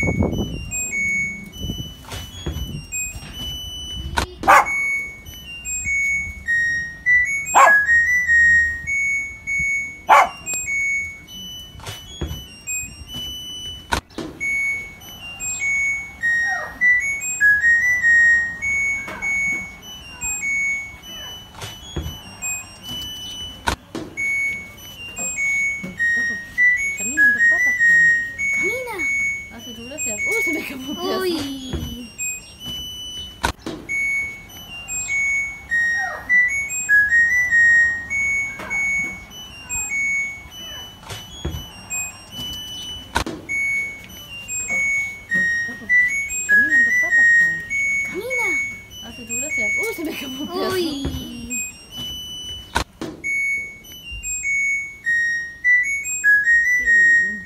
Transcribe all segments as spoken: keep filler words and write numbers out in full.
Camina en dos patas, po. Camina. Hace tu gracia. Uy, se me escapó un pedazo. Uy. Capo, camina en dos patas, po. Camina. Hace tu gracia. Uy, se me escapó un pedazo. Uy. Qué lindo.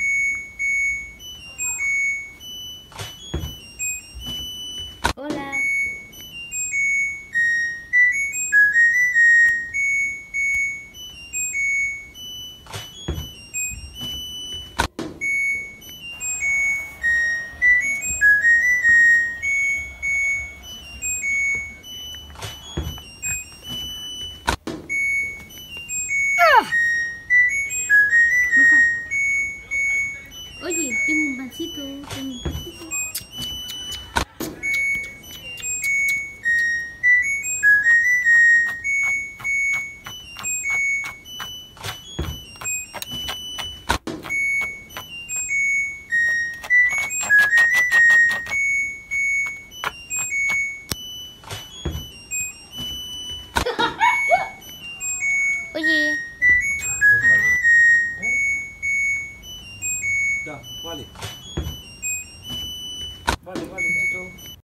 Hola. Bruja. Oye, tengo un pancito, tengo un pancito. Oye. Ya, vale. Vale, vale, chao.